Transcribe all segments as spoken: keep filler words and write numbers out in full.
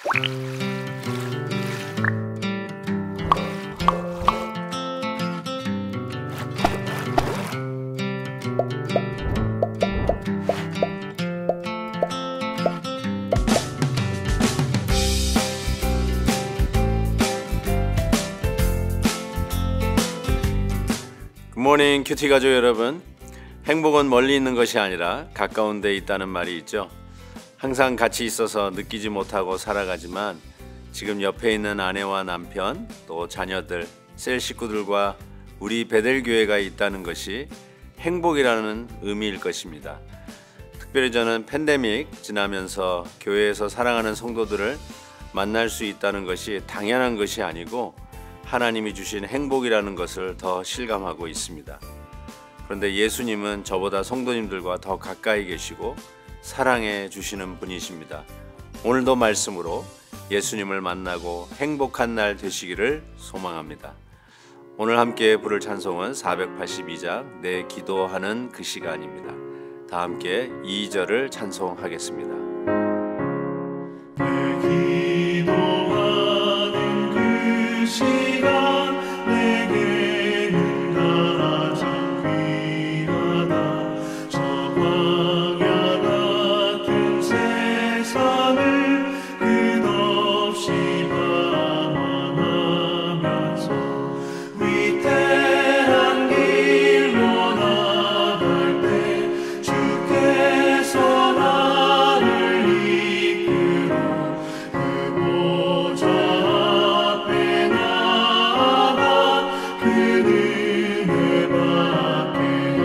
굿모닝 큐티 가족 여러분, 행복은 멀리 있는 것이 아니라 가까운 데 있다는 말이 있죠. 항상 같이 있어서 느끼지 못하고 살아가지만 지금 옆에 있는 아내와 남편, 또 자녀들, 셀 식구들과 우리 베델교회가 있다는 것이 행복이라는 의미일 것입니다. 특별히 저는 팬데믹 지나면서 교회에서 사랑하는 성도들을 만날 수 있다는 것이 당연한 것이 아니고 하나님이 주신 행복이라는 것을 더 실감하고 있습니다. 그런데 예수님은 저보다 성도님들과 더 가까이 계시고 사랑해 주시는 분이십니다. 오늘도 말씀으로 예수님을 만나고 행복한 날 되시기를 소망합니다. 오늘 함께 부를 찬송은 사백팔십이 장 내 기도하는 그 시간입니다. 다 함께 이 절을 찬송하겠습니다. 내 기도하는 그 시간 내게는 가장 귀하다. 저 광야 같은 세상을 끝없이 방황하면서 위태한 길로 나갈 때 주께서 나를 이끌어 그 보좌 앞에 나아가 그 은혜 받게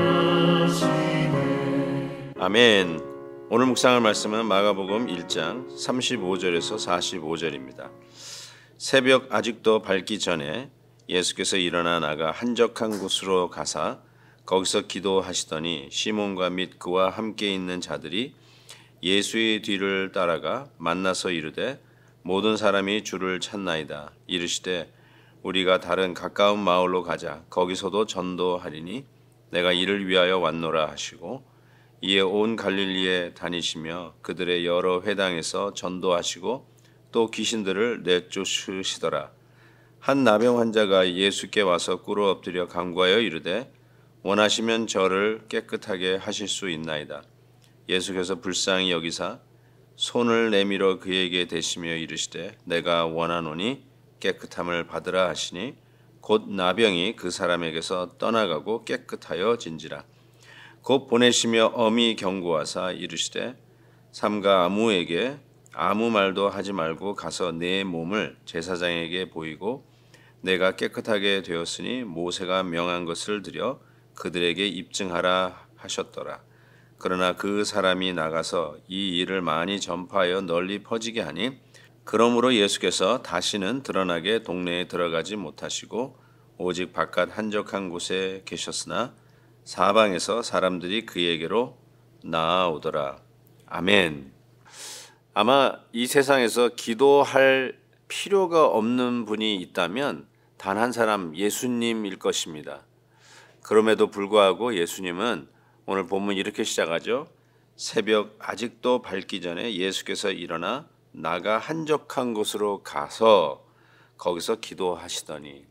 하시네. 아멘. 오늘 묵상할 말씀은 마가복음 일 장 삼십오 절에서 사십오 절입니다. 새벽 아직도 밝기 전에 예수께서 일어나 나가 한적한 곳으로 가사 거기서 기도하시더니 시몬과 및 그와 함께 있는 자들이 예수의 뒤를 따라가 만나서 이르되 모든 사람이 주를 찾나이다. 이르시되 우리가 다른 가까운 마을로 가자. 거기서도 전도하리니 내가 이를 위하여 왔노라 하시고 이에 온 갈릴리에 다니시며 그들의 여러 회당에서 전도하시고 또 귀신들을 내쫓으시더라. 한 나병 환자가 예수께 와서 꿇어 엎드려 간구하여 이르되 원하시면 저를 깨끗하게 하실 수 있나이다. 예수께서 불쌍히 여기사 손을 내밀어 그에게 대시며 이르시되 내가 원하노니 깨끗함을 받으라 하시니 곧 나병이 그 사람에게서 떠나가고 깨끗하여 진지라. 곧 보내시며 엄히 경고하사 이르시되 삼가 아무에게 아무 말도 하지 말고 가서 내 몸을 제사장에게 보이고 내가 깨끗하게 되었으니 모세가 명한 것을 드려 그들에게 입증하라 하셨더라. 그러나 그 사람이 나가서 이 일을 많이 전파하여 널리 퍼지게 하니 그러므로 예수께서 다시는 드러나게 동네에 들어가지 못하시고 오직 바깥 한적한 곳에 계셨으나 사방에서 사람들이 그에게로 나아오더라. 아멘. 아마 이 세상에서 기도할 필요가 없는 분이 있다면 단 한 사람 예수님일 것입니다. 그럼에도 불구하고 예수님은 오늘 본문 이렇게 시작하죠. 새벽 아직도 밝기 전에 예수께서 일어나 나가 한적한 곳으로 가서 거기서 기도하시더니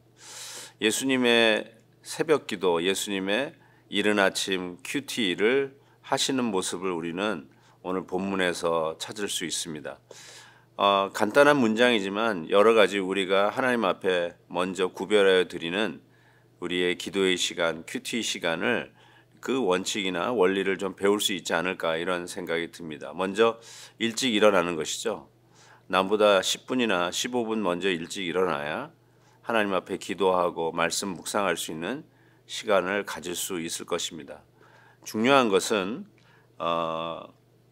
예수님의 새벽 기도, 예수님의 이른 아침 큐티를 하시는 모습을 우리는 오늘 본문에서 찾을 수 있습니다. 어, 간단한 문장이지만 여러 가지 우리가 하나님 앞에 먼저 구별하여 드리는 우리의 기도의 시간, 큐티 시간을 그 원칙이나 원리를 좀 배울 수 있지 않을까 이런 생각이 듭니다. 먼저 일찍 일어나는 것이죠. 남보다 십 분이나 십오 분 먼저 일찍 일어나야 하나님 앞에 기도하고 말씀 묵상할 수 있는 시간을 가질 수 있을 것입니다. 중요한 것은 어,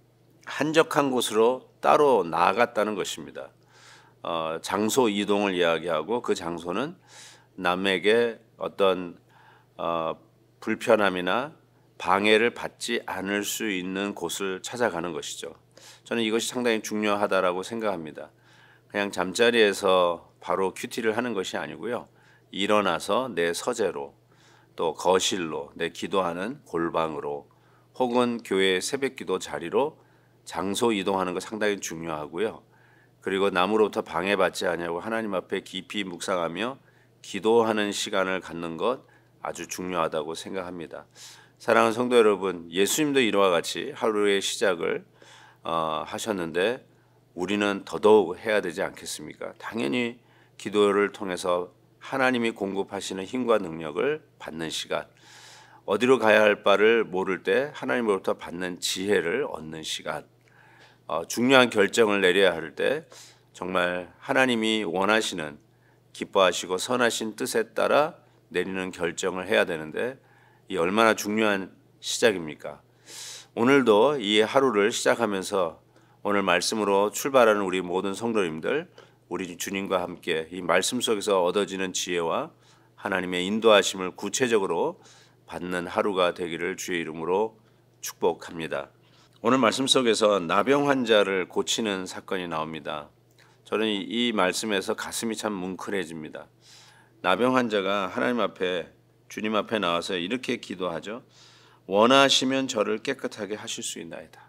한적한 곳으로 따로 나아갔다는 것입니다. 어, 장소 이동을 이야기하고 그 장소는 남에게 어떤 어, 불편함이나 방해를 받지 않을 수 있는 곳을 찾아가는 것이죠. 저는 이것이 상당히 중요하다라고 생각합니다. 그냥 잠자리에서 바로 큐티를 하는 것이 아니고요. 일어나서 내 서재로 또 거실로 내 기도하는 골방으로 혹은 교회 새벽기도 자리로 장소 이동하는 거 상당히 중요하고요. 그리고 남으로부터 방해받지 아니하고 하나님 앞에 깊이 묵상하며 기도하는 시간을 갖는 것 아주 중요하다고 생각합니다. 사랑하는 성도 여러분, 예수님도 이와 같이 하루의 시작을 어, 하셨는데 우리는 더더욱 해야 되지 않겠습니까? 당연히 기도를 통해서 하나님이 공급하시는 힘과 능력을 받는 시간, 어디로 가야 할 바를 모를 때 하나님으로부터 받는 지혜를 얻는 시간, 어, 중요한 결정을 내려야 할 때 정말 하나님이 원하시는 기뻐하시고 선하신 뜻에 따라 내리는 결정을 해야 되는데 이 얼마나 중요한 시작입니까? 오늘도 이 하루를 시작하면서 오늘 말씀으로 출발하는 우리 모든 성도님들, 우리 주님과 함께 이 말씀 속에서 얻어지는 지혜와 하나님의 인도하심을 구체적으로 받는 하루가 되기를 주의 이름으로 축복합니다. 오늘 말씀 속에서 나병 환자를 고치는 사건이 나옵니다. 저는 이 말씀에서 가슴이 참 뭉클해집니다. 나병 환자가 하나님 앞에, 주님 앞에 나와서 이렇게 기도하죠. 원하시면 저를 깨끗하게 하실 수 있나이다.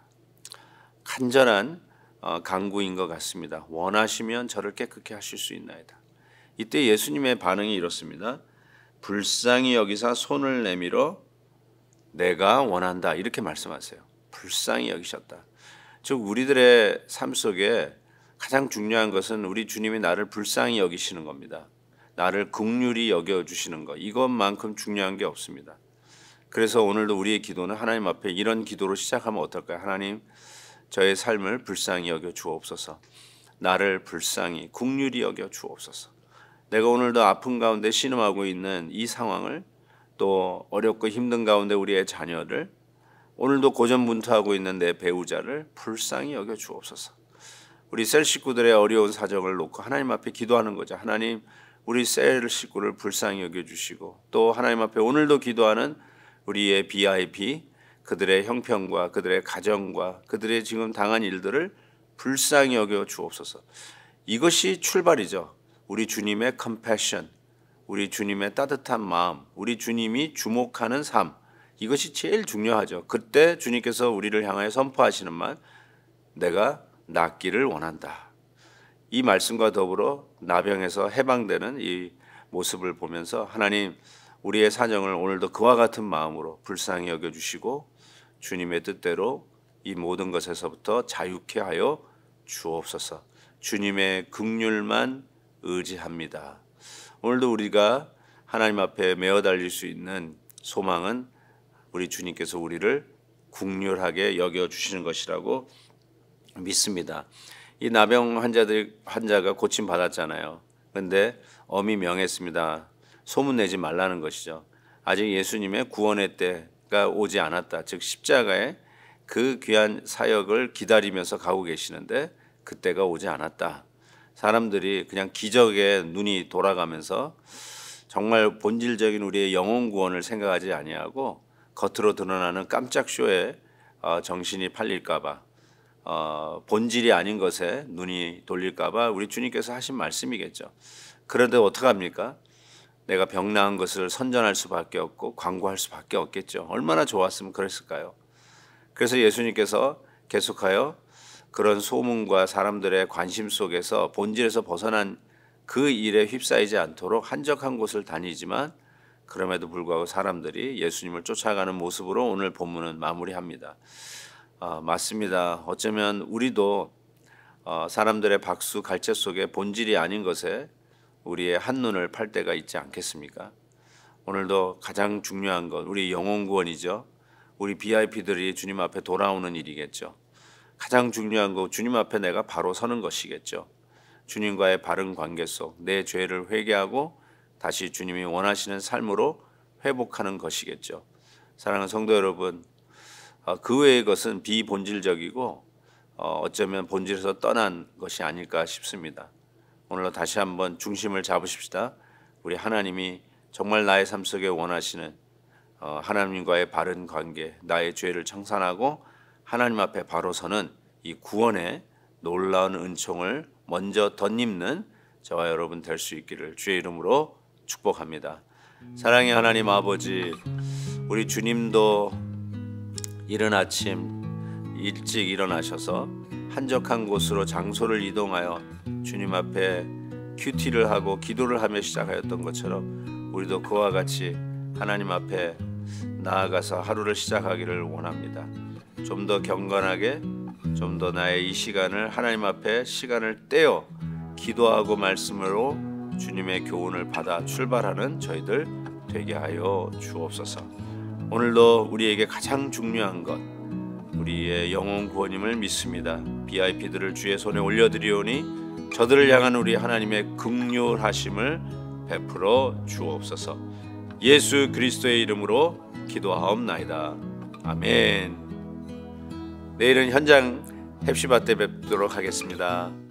간절한 간구인 것 같습니다. 원하시면 저를 깨끗게 하실 수 있나이다. 이때 예수님의 반응이 이렇습니다. 불쌍히 여기사 손을 내밀어 내가 원한다, 이렇게 말씀하세요. 불쌍히 여기셨다. 즉 우리들의 삶 속에 가장 중요한 것은 우리 주님이 나를 불쌍히 여기시는 겁니다. 나를 긍휼히 여겨주시는 것, 이것만큼 중요한 게 없습니다. 그래서 오늘도 우리의 기도는 하나님 앞에 이런 기도로 시작하면 어떨까요? 하나님, 저의 삶을 불쌍히 여겨 주옵소서. 나를 불쌍히 긍휼히 여겨 주옵소서. 내가 오늘도 아픈 가운데 신음하고 있는 이 상황을, 또 어렵고 힘든 가운데 우리의 자녀를, 오늘도 고전분투하고 있는 내 배우자를 불쌍히 여겨 주옵소서. 우리 셀 식구들의 어려운 사정을 놓고 하나님 앞에 기도하는 거죠. 하나님, 우리 셀 식구를 불쌍히 여겨 주시고, 또 하나님 앞에 오늘도 기도하는 우리의 비아이피, 그들의 형편과 그들의 가정과 그들의 지금 당한 일들을 불쌍히 여겨 주옵소서. 이것이 출발이죠. 우리 주님의 컴패션, 우리 주님의 따뜻한 마음, 우리 주님이 주목하는 삶, 이것이 제일 중요하죠. 그때 주님께서 우리를 향하여 선포하시는 말, 내가 낫기를 원한다. 이 말씀과 더불어 나병에서 해방되는 이 모습을 보면서 하나님, 우리의 사정을 오늘도 그와 같은 마음으로 불쌍히 여겨주시고 주님의 뜻대로 이 모든 것에서부터 자유케 하여 주옵소서. 주님의 긍휼만 의지합니다. 오늘도 우리가 하나님 앞에 메어 달릴 수 있는 소망은 우리 주님께서 우리를 긍휼하게 여겨주시는 것이라고 믿습니다. 이 나병 환자들, 환자가 고침 받았잖아요. 그런데 엄히 명했습니다. 소문내지 말라는 것이죠. 아직 예수님의 구원의 때가 오지 않았다. 즉 십자가의 그 귀한 사역을 기다리면서 가고 계시는데 그때가 오지 않았다. 사람들이 그냥 기적에 눈이 돌아가면서 정말 본질적인 우리의 영혼 구원을 생각하지 아니하고 겉으로 드러나는 깜짝 쇼에 정신이 팔릴까 봐, 어, 본질이 아닌 것에 눈이 돌릴까 봐 우리 주님께서 하신 말씀이겠죠. 그런데 어떡합니까? 내가 병 나은 것을 선전할 수밖에 없고 광고할 수밖에 없겠죠. 얼마나 좋았으면 그랬을까요? 그래서 예수님께서 계속하여 그런 소문과 사람들의 관심 속에서 본질에서 벗어난 그 일에 휩싸이지 않도록 한적한 곳을 다니지만 그럼에도 불구하고 사람들이 예수님을 쫓아가는 모습으로 오늘 본문은 마무리합니다. 어, 맞습니다. 어쩌면 우리도 어, 사람들의 박수 갈채 속에 본질이 아닌 것에 우리의 한눈을 팔 때가 있지 않겠습니까? 오늘도 가장 중요한 건 우리 영혼 구원이죠. 우리 비아이피들이 주님 앞에 돌아오는 일이겠죠. 가장 중요한 거 주님 앞에 내가 바로 서는 것이겠죠. 주님과의 바른 관계 속 내 죄를 회개하고 다시 주님이 원하시는 삶으로 회복하는 것이겠죠. 사랑하는 성도 여러분, 그 외의 것은 비본질적이고 어쩌면 본질에서 떠난 것이 아닐까 싶습니다. 오늘도 다시 한번 중심을 잡으십시다. 우리 하나님이 정말 나의 삶 속에 원하시는 하나님과의 바른 관계, 나의 죄를 청산하고 하나님 앞에 바로 서는 이 구원의 놀라운 은총을 먼저 덧입는 저와 여러분 될 수 있기를 주의 이름으로 축복합니다. 사랑의 하나님 아버지, 우리 주님도 이른 아침 일찍 일어나셔서 한적한 곳으로 장소를 이동하여 주님 앞에 큐티를 하고 기도를 하며 시작하였던 것처럼 우리도 그와 같이 하나님 앞에 나아가서 하루를 시작하기를 원합니다. 좀 더 경건하게, 좀 더 나의 이 시간을 하나님 앞에 시간을 떼어 기도하고 말씀으로 주님의 교훈을 받아 출발하는 저희들 되게 하여 주옵소서. 오늘도 우리에게 가장 중요한 것, 우리의 영혼 구원임을 믿습니다. 비아이피들을 주의 손에 올려드리오니 저들을 향한 우리 하나님의 긍휼하심을 베풀어 주옵소서. 예수 그리스도의 이름으로 기도하옵나이다. 아멘. 내일은 현장 햅시바 때 뵙도록 하겠습니다.